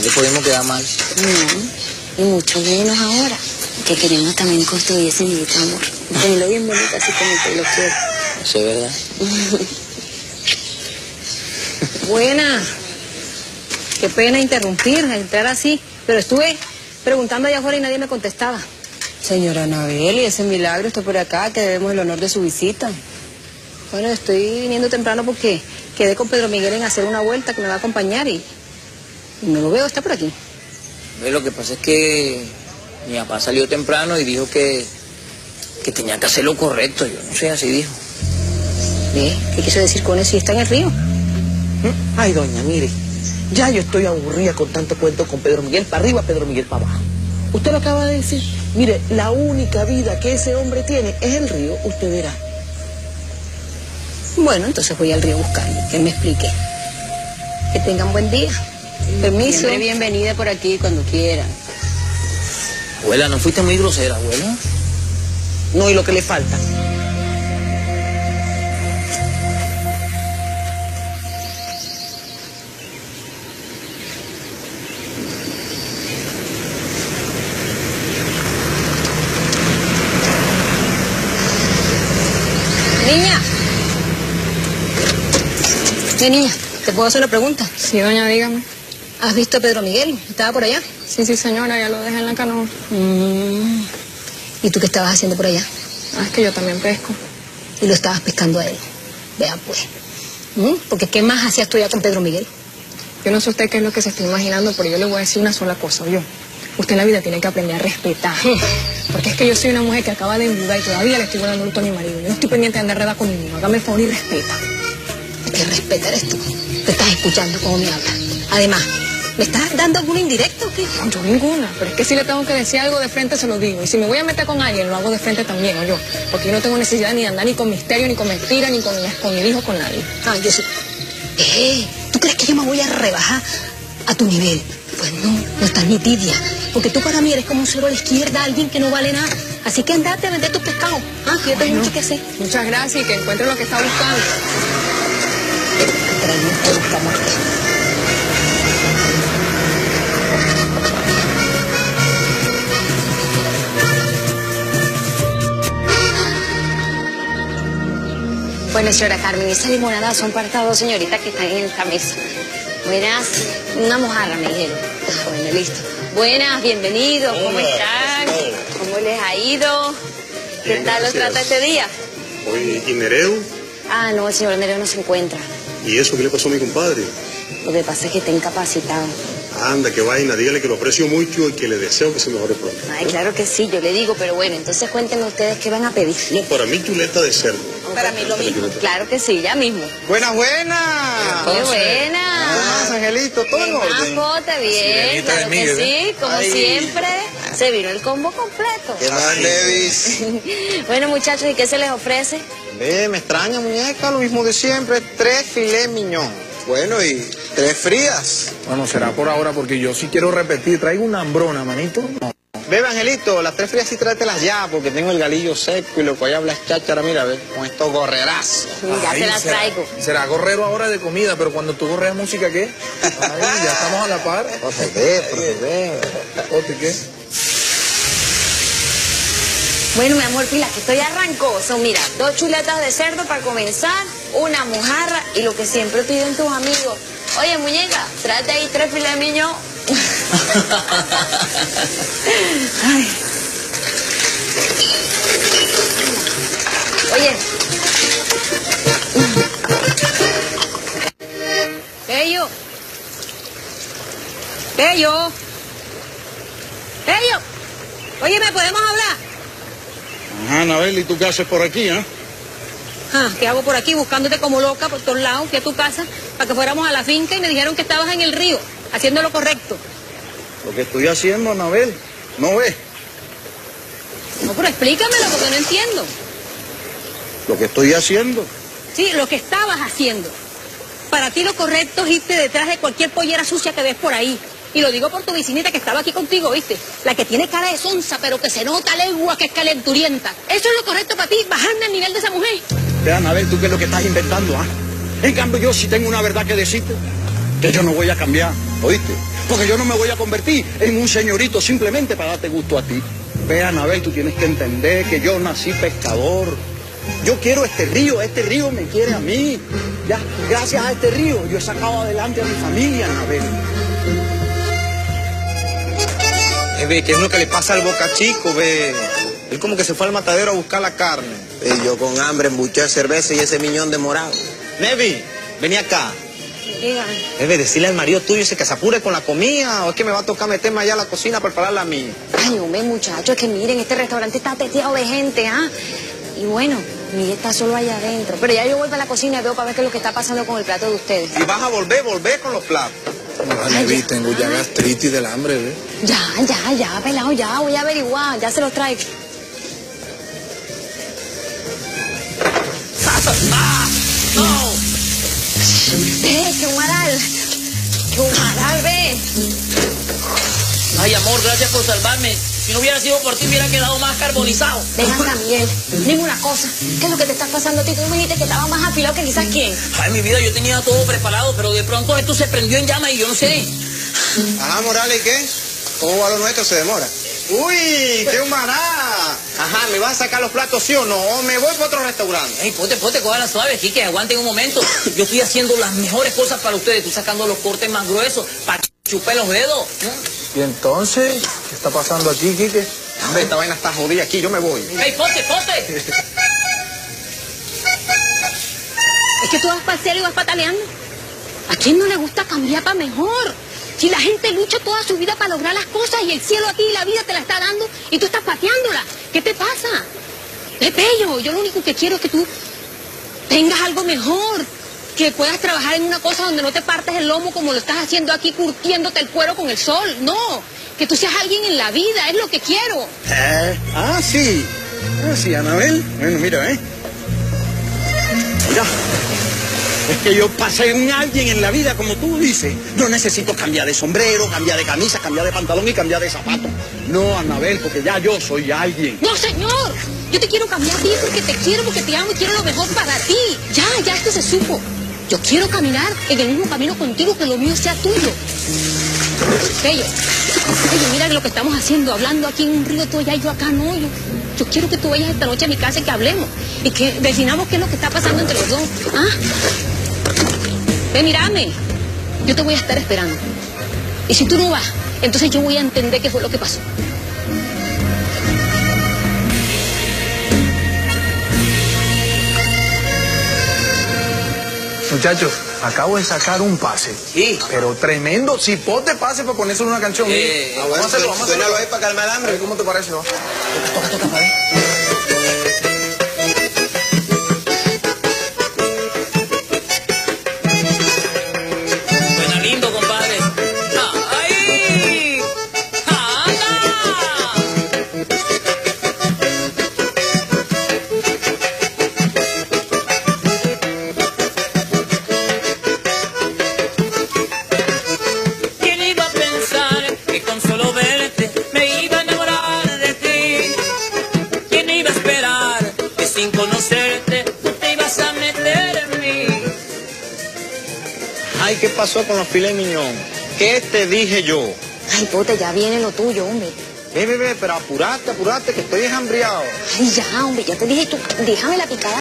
le podemos quedar mal. No, y mucho menos ahora, que queremos también construir ese niñito amor. Tenerlo bien bonito, así como te lo quiero. Eso es verdad. Buena. Qué pena interrumpir, entrar así. Pero estuve preguntando allá afuera y nadie me contestaba. Señora Anabel, y ese milagro está por acá, que debemos el honor de su visita. Bueno, estoy viniendo temprano porque quedé con Pedro Miguel en hacer una vuelta que me va a acompañar y no lo veo, está por aquí. Lo que pasa es que mi papá salió temprano y dijo que tenía que hacer lo correcto. Yo no sé, así dijo. ¿Qué quiso decir con eso? ¿Y está en el río? Ay, doña, mire, ya yo estoy aburrida con tanto cuento con Pedro Miguel para arriba, Pedro Miguel para abajo. Usted lo acaba de decir. Mire, la única vida que ese hombre tiene es el río, usted verá. Bueno, entonces voy al río a buscarlo, que él me explique. Que tengan buen día. Permiso. Siempre bienvenida por aquí cuando quiera. Abuela, ¿no fuiste muy grosera, abuela? No, y lo que le falta. Niña. Niña, ¿te puedo hacer una pregunta? Sí, doña, dígame. ¿Has visto a Pedro Miguel? ¿Estaba por allá? Sí, señora, ya lo dejé en la canoa. ¿Y tú qué estabas haciendo por allá? Es que yo también pesco. Y lo estabas pescando a él. Vea pues. Porque ¿qué más hacías tú ya con Pedro Miguel? Yo no sé usted qué es lo que se está imaginando, pero yo le voy a decir una sola cosa, yo. Usted en la vida tiene que aprender a respetar. Porque es que yo soy una mujer que acaba de enviudar y todavía le estoy dando luto a mi marido. Yo no estoy pendiente de andar reda con ninguno. Hágame el favor y respeta. ¿Qué respeta eres tú? Te estás escuchando cómo me hablas. Además, ¿me estás dando alguna indirecta o qué? No, yo ninguna. Pero es que si le tengo que decir algo de frente, se lo digo. Y si me voy a meter con alguien, lo hago de frente también, yo. Porque yo no tengo necesidad ni de andar ni con misterio, ni con mentira, ni con escondidijo con nadie. Ah, yo sí. ¿Tú crees que yo me voy a rebajar a tu nivel? Pues no estás ni tibia. Porque tú para mí eres como un cero a la izquierda, alguien que no vale nada. Así que andate a vender tus pescados. Que yo tengo mucho que hacer. Muchas gracias y que encuentre lo que está buscando. Bueno, señora Carmen, esas limonadas son para estas dos señoritas que están en esta mesa. Buenas, una mojarra me dijeron. Bueno, listo. Buenas, bienvenidos, ¿cómo están? ¿Cómo les ha ido? ¿Qué tal los trata este día? Oye, ¿y Nereo? Ah, no, el señor Nereo no se encuentra. ¿Y eso qué le pasó a mi compadre? Lo que pasa es que está incapacitado. Anda, qué vaina, dígale que lo aprecio mucho y que le deseo que se mejore pronto. Ay, claro que sí, yo le digo, pero bueno, entonces cuéntenme ustedes qué van a pedir. No, para mí chuleta de cerdo. Para mí lo mismo. Claro que sí, ya mismo. Buenas, buenas. ¡Qué buena! Buenas, Angelito, todo en orden. Bote, bien, claro que sí, como siempre. Se vino el combo completo. ¿Qué tal, Levis? Bueno, muchachos, ¿y qué se les ofrece? Me extraña, muñeca, lo mismo de siempre. 3 filets mignon. Bueno, y 3 frías. Bueno, será por ahora porque yo sí quiero repetir. Traigo una hambrona, manito. No. Bebe, Angelito, las 3 frías sí tráetelas ya, porque tengo el galillo seco y lo que hoy habla es cháchara, mira, ve, con estos gorrerazos. Ya se las traigo. Será gorrero ahora de comida, pero cuando tú gorreas música, ¿qué? Ay, ya estamos a la par. Procede. ¿Ote qué? Bueno, mi amor, pila, que estoy arrancoso. Mira, 2 chuletas de cerdo para comenzar, una mojarra y lo que siempre piden tus amigos. Oye, muñeca, tráete ahí 3 filets mignon. Ay. Oye. Bello. Bello. Bello. Oye, ¿me podemos hablar? Ajá, Anabel, ¿y tú qué haces por aquí, ¿Qué hago por aquí? Buscándote como loca por todos lados. Fui a tu casa para que fuéramos a la finca y me dijeron que estabas en el río, haciendo lo correcto. Lo que estoy haciendo, Anabel, ¿no ves? No, pero explícamelo porque no entiendo. Lo que estoy haciendo. Sí, lo que estabas haciendo. Para ti lo correcto es irte detrás de cualquier pollera sucia que ves por ahí. Y lo digo por tu vecinita que estaba aquí contigo, ¿viste? La que tiene cara de sonza, pero que se nota legua que es calenturienta. Eso es lo correcto para ti, bajando el nivel de esa mujer. Vean, a ver, ¿tú qué es lo que estás inventando, En cambio, yo sí tengo una verdad que decirte, que yo no voy a cambiar ¿oíste? Porque yo no me voy a convertir en un señorito simplemente para darte gusto a ti. Ve, Anabel, tú tienes que entender que yo nací pescador. Yo quiero este río me quiere a mí. Ya, gracias a este río yo he sacado adelante a mi familia, Anabel. Ve, ¿qué es lo que le pasa al Boca Chico, ve? Él como que se fue al matadero a buscar la carne. Yo con hambre embuché de cerveza y ese miñón de morado. Nevi, vení acá. Dígame. Debe decirle al marido tuyo ese que se apure con la comida, o es que me va a tocar meterme allá a la cocina a prepararla a mí. Ay, hombre, muchacho, es que miren, este restaurante está teteado de gente, ¿ah? Y bueno, Miguel está solo allá adentro. Pero ya yo voy para la cocina y veo para ver qué es lo que está pasando con el plato de ustedes. Y vas a volver con los platos. Nevi, tengo ya gastritis del hambre, ¿ves? Ya, pelado, ya, voy a averiguar, ya se los traigo. ¡No! ¡Qué humaral! ¡Qué humaral, ve! Ay, amor, gracias por salvarme. Si no hubiera sido por ti, hubiera quedado más carbonizado. Ven acá, Miguel, dime una cosa. ¿Qué es lo que te está pasando a ti? Tú me dijiste que estaba más afilado que quizás quién. Ay, mi vida, yo tenía todo preparado, pero de pronto esto se prendió en llama y yo no sé. Ajá, Morales, ¿y qué? ¿Cómo va lo nuestro? ¿Se demora? ¡Uy, qué humará! Ajá, ¿me vas a sacar los platos, sí o no? ¿O me voy para otro restaurante? Ey, pote, cógala suave, Quique, aguanten un momento. Yo estoy haciendo las mejores cosas para ustedes. Estoy sacando los cortes más gruesos para que chupen los dedos. ¿Y entonces qué está pasando aquí, Quique? Hombre, esta vaina está jodida aquí, yo me voy. ¡Ey, pote! Es que tú vas para el cielo y vas pataleando. ¿A quién no le gusta cambiar para mejor? Si la gente lucha toda su vida para lograr las cosas y el cielo a ti y la vida te la está dando y tú estás pateándola. ¿Qué te pasa? Es bello. Yo lo único que quiero es que tú tengas algo mejor. Que puedas trabajar en una cosa donde no te partes el lomo como lo estás haciendo aquí, curtiéndote el cuero con el sol. No, que tú seas alguien en la vida, es lo que quiero. Sí. Sí, Anabel. Bueno, mira, Mira, es que yo pasé un alguien en la vida, como tú dices. Yo necesito cambiar de sombrero, cambiar de camisa, cambiar de pantalón y cambiar de zapato. No, Anabel, porque ya yo soy alguien. No, señor. Yo te quiero cambiar a ti porque te quiero, porque te amo y quiero lo mejor para ti. Ya esto se supo. Yo quiero caminar en el mismo camino contigo, que lo mío sea tuyo. Bello, mira lo que estamos haciendo, hablando aquí en un río, tú allá y yo acá, no. Yo quiero que tú vayas esta noche a mi casa y que hablemos. Y que definamos qué es lo que está pasando entre los dos. Ven, mírame. Yo te voy a estar esperando. Y si tú no vas, entonces yo voy a entender qué fue lo que pasó. Muchachos, acabo de sacar un pase. Sí. Pero tremendo cipote pase para ponerse en una canción. Vamos a hacerlo, Suénalo ahí para calmar el hambre. A ver, ¿cómo te parece, va? Toca, para ver. Suena lindo, compadre. ¡Ay! ¡Anda! ¿Quién iba a pensar que con solo verte me iba a enamorar de ti? ¿Quién iba a esperar que sin conocerte te ibas a meter en mí? Ay, ¿qué pasó con los filets miñón? ¿Qué te dije yo? Ay, pote, ya viene lo tuyo, hombre. Ve, pero apurate, que estoy hambriado. Ay, ya, hombre, ya te dije tú, déjame la picada.